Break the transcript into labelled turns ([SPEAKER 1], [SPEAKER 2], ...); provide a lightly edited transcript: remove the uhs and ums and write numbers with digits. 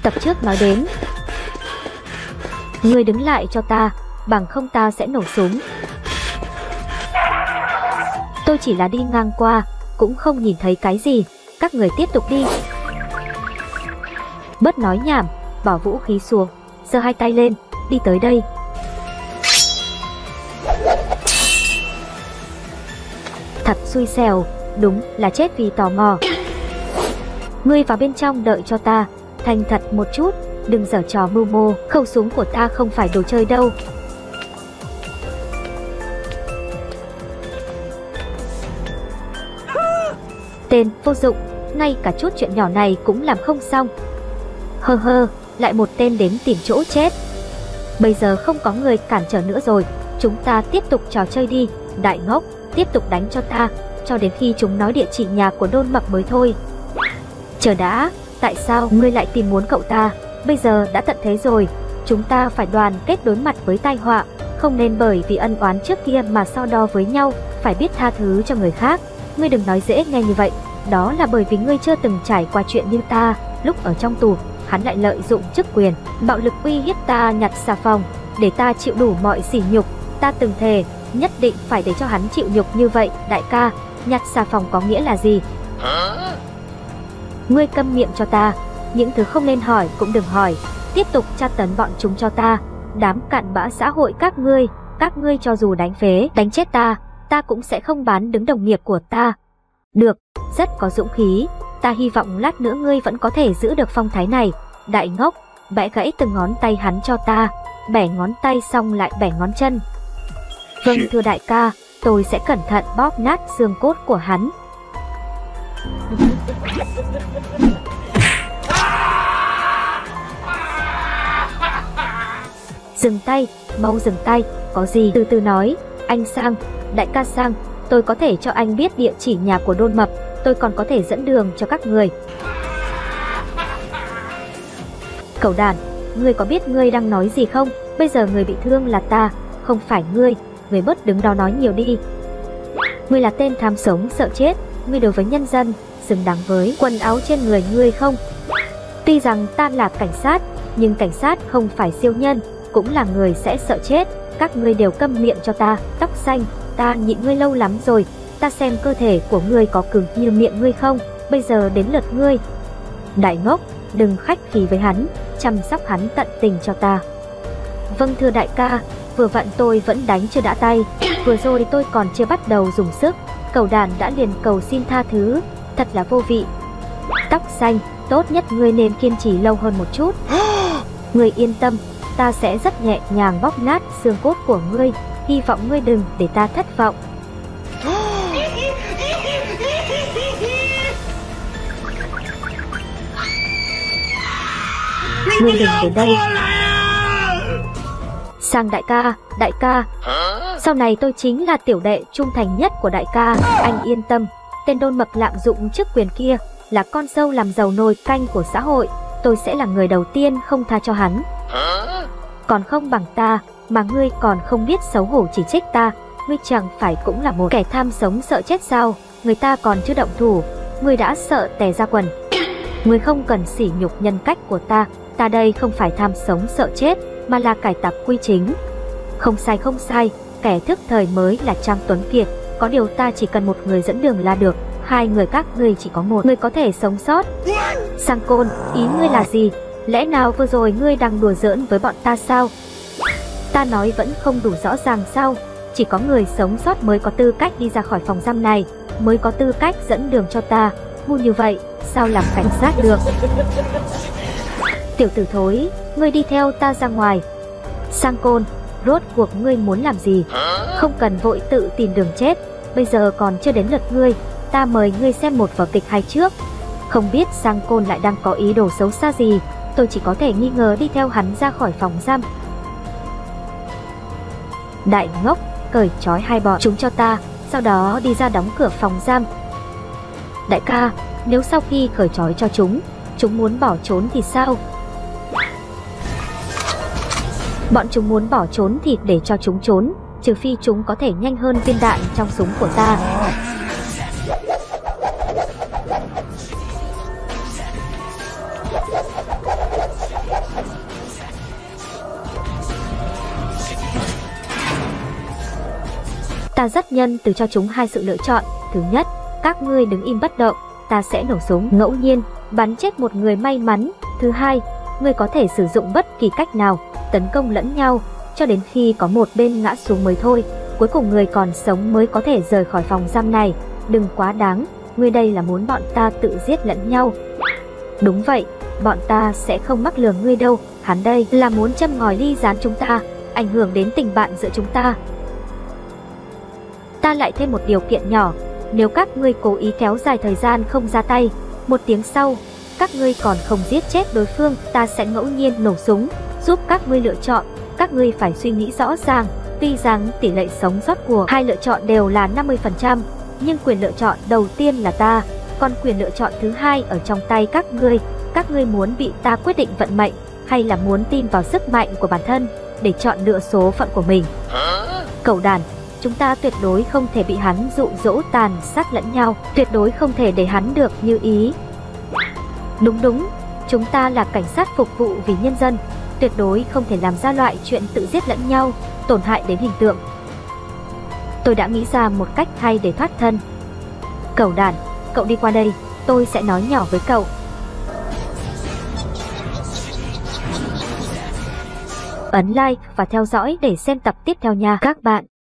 [SPEAKER 1] Tập trước nói đến. Ngươi đứng lại cho ta, bằng không ta sẽ nổ súng. Tôi chỉ là đi ngang qua, cũng không nhìn thấy cái gì, các người tiếp tục đi. Bớt nói nhảm, bỏ vũ khí xuống, giơ hai tay lên, đi tới đây. Thật xui xẻo, đúng là chết vì tò mò. Ngươi vào bên trong đợi cho ta, thành thật một chút, đừng giở trò mưu mô, khẩu súng của ta không phải đồ chơi đâu. Tên vô dụng, ngay cả chút chuyện nhỏ này cũng làm không xong. Hơ hơ, lại một tên đến tìm chỗ chết. Bây giờ không có người cản trở nữa rồi, chúng ta tiếp tục trò chơi đi, đại ngốc, tiếp tục đánh cho ta, cho đến khi chúng nói địa chỉ nhà của Đôn Mập mới thôi. Chờ đã, tại sao ngươi lại tìm muốn cậu ta? Bây giờ đã tận thế rồi, chúng ta phải đoàn kết đối mặt với tai họa, không nên bởi vì ân oán trước kia mà so đo với nhau, phải biết tha thứ cho người khác. Ngươi đừng nói dễ nghe như vậy, đó là bởi vì ngươi chưa từng trải qua chuyện như ta. Lúc ở trong tù, hắn lại lợi dụng chức quyền, bạo lực uy hiếp ta nhặt xà phòng, để ta chịu đủ mọi sỉ nhục. Ta từng thề, nhất định phải để cho hắn chịu nhục như vậy. Đại ca, nhặt xà phòng có nghĩa là gì? Ngươi câm miệng cho ta, những thứ không nên hỏi cũng đừng hỏi, tiếp tục tra tấn bọn chúng cho ta. Đám cặn bã xã hội các ngươi cho dù đánh phế, đánh chết ta cũng sẽ không bán đứng đồng nghiệp của ta. Được, rất có dũng khí, ta hy vọng lát nữa ngươi vẫn có thể giữ được phong thái này. Đại ngốc, bẻ gãy từng ngón tay hắn cho ta, bẻ ngón tay xong lại bẻ ngón chân. Vâng thưa đại ca, tôi sẽ cẩn thận bóp nát xương cốt của hắn. Dừng tay, mau dừng tay, có gì từ từ nói. Anh Sang, đại ca Sang, tôi có thể cho anh biết địa chỉ nhà của Đôn Mập, tôi còn có thể dẫn đường cho các người. Cẩu đàn, ngươi có biết ngươi đang nói gì không? Bây giờ người bị thương là ta, không phải ngươi, ngươi bớt đứng đó nói nhiều đi. Ngươi là tên tham sống sợ chết, ngươi đối với nhân dân, xứng đáng với quần áo trên người ngươi không? Tuy rằng ta là cảnh sát, nhưng cảnh sát không phải siêu nhân, cũng là người sẽ sợ chết. Các ngươi đều câm miệng cho ta. Tóc xanh, ta nhịn ngươi lâu lắm rồi, ta xem cơ thể của ngươi có cứng như miệng ngươi không. Bây giờ đến lượt ngươi. Đại ngốc, đừng khách khí với hắn, chăm sóc hắn tận tình cho ta. Vâng thưa đại ca, vừa vặn tôi vẫn đánh chưa đã tay, vừa rồi tôi còn chưa bắt đầu dùng sức, cẩu đàn đã liền cầu xin tha thứ, thật là vô vị. Tóc xanh, tốt nhất ngươi nên kiên trì lâu hơn một chút. Ngươi yên tâm, ta sẽ rất nhẹ nhàng bóp nát xương cốt của ngươi, hy vọng ngươi đừng để ta thất vọng. Ngươi đừng đến đây. Sang đại ca, sau này tôi chính là tiểu đệ trung thành nhất của đại ca, anh yên tâm. Tên Đôn Mập lạm dụng chức quyền kia là con dâu làm giàu nồi canh của xã hội, tôi sẽ là người đầu tiên không tha cho hắn. Còn không bằng ta, mà ngươi còn không biết xấu hổ chỉ trích ta, ngươi chẳng phải cũng là một kẻ tham sống sợ chết sao? Người ta còn chưa động thủ, ngươi đã sợ tè ra quần. Ngươi không cần sỉ nhục nhân cách của ta đây không phải tham sống sợ chết, mà là cải tạp quy chính. Không sai, kẻ thức thời mới là Trang Tuấn Kiệt, có điều ta chỉ cần một người dẫn đường là được, hai người các ngươi chỉ có một người có thể sống sót. Sang Côn, ý ngươi là gì? Lẽ nào vừa rồi ngươi đang đùa giỡn với bọn ta sao? Ta nói vẫn không đủ rõ ràng sao? Chỉ có người sống sót mới có tư cách đi ra khỏi phòng giam này, mới có tư cách dẫn đường cho ta. Ngu như vậy, sao làm cảnh sát được? Tiểu tử thối, ngươi đi theo ta ra ngoài. Sang Côn, rốt cuộc ngươi muốn làm gì? Không cần vội tự tìm đường chết, bây giờ còn chưa đến lượt ngươi, ta mời ngươi xem một vở kịch hay trước. Không biết Sang Côn lại đang có ý đồ xấu xa gì, tôi chỉ có thể nghi ngờ đi theo hắn ra khỏi phòng giam. Đại ngốc, cởi trói hai bọn chúng cho ta, sau đó đi ra đóng cửa phòng giam. Đại ca, nếu sau khi cởi trói cho chúng muốn bỏ trốn thì sao? Bọn chúng muốn bỏ trốn thì để cho chúng trốn, trừ phi chúng có thể nhanh hơn viên đạn trong súng của ta. Ta rất nhân từ cho chúng hai sự lựa chọn. Thứ nhất, các ngươi đứng im bất động, ta sẽ nổ súng ngẫu nhiên, bắn chết một người may mắn. Thứ hai, ngươi có thể sử dụng bất kỳ cách nào, tấn công lẫn nhau, cho đến khi có một bên ngã xuống mới thôi. Cuối cùng người còn sống mới có thể rời khỏi phòng giam này. Đừng quá đáng, ngươi đây là muốn bọn ta tự giết lẫn nhau. Đúng vậy, bọn ta sẽ không mắc lừa ngươi đâu, hắn đây là muốn châm ngòi ly gián chúng ta, ảnh hưởng đến tình bạn giữa chúng ta. Ta lại thêm một điều kiện nhỏ, nếu các ngươi cố ý kéo dài thời gian không ra tay, 1 tiếng sau, các ngươi còn không giết chết đối phương, ta sẽ ngẫu nhiên nổ súng, giúp các ngươi lựa chọn. Các ngươi phải suy nghĩ rõ ràng, tuy rằng tỷ lệ sống sót của hai lựa chọn đều là 50%, nhưng quyền lựa chọn đầu tiên là ta, còn quyền lựa chọn thứ hai ở trong tay các ngươi. Các ngươi muốn bị ta quyết định vận mệnh, hay là muốn tin vào sức mạnh của bản thân để chọn lựa số phận của mình? Cẩu đàn, chúng ta tuyệt đối không thể bị hắn dụ dỗ tàn sát lẫn nhau, tuyệt đối không thể để hắn được như ý. Đúng, chúng ta là cảnh sát phục vụ vì nhân dân, tuyệt đối không thể làm ra loại chuyện tự giết lẫn nhau, tổn hại đến hình tượng. Tôi đã nghĩ ra một cách hay để thoát thân. Cẩu đàn, cậu đi qua đây, tôi sẽ nói nhỏ với cậu. Ấn like và theo dõi để xem tập tiếp theo nha các bạn.